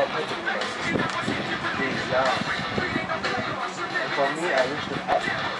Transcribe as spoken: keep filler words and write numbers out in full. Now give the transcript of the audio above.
love everybody. Being young. And for me, I wish to have